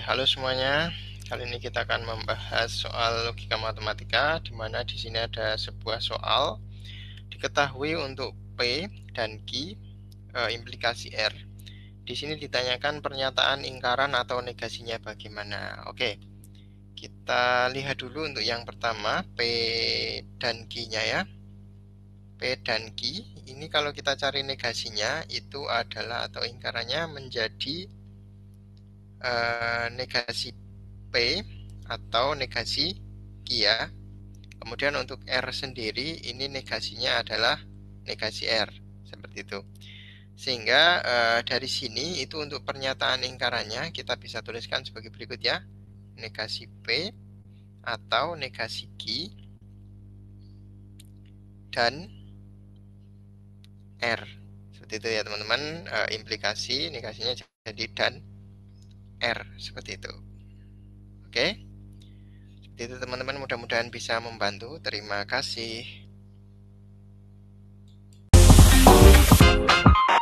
halo semuanya. Kali ini kita akan membahas soal logika matematika, di mana di sini ada sebuah soal. Diketahui untuk P dan Q, implikasi R. Di sini ditanyakan pernyataan ingkaran atau negasinya bagaimana. Oke, kita lihat dulu untuk yang pertama, P dan Q-nya ya. P dan Q, ini kalau kita cari negasinya, itu adalah atau ingkarannya menjadi negasi P atau negasi Q ya. Kemudian untuk R sendiri ini negasinya adalah negasi R, seperti itu. Sehingga dari sini itu untuk pernyataan ingkarannya kita bisa tuliskan sebagai berikut ya. Negasi P atau negasi Q dan R. Seperti itu ya teman-teman, implikasi negasinya jadi dan R, seperti itu. Oke. Itu teman-teman, mudah-mudahan bisa membantu. Terima kasih.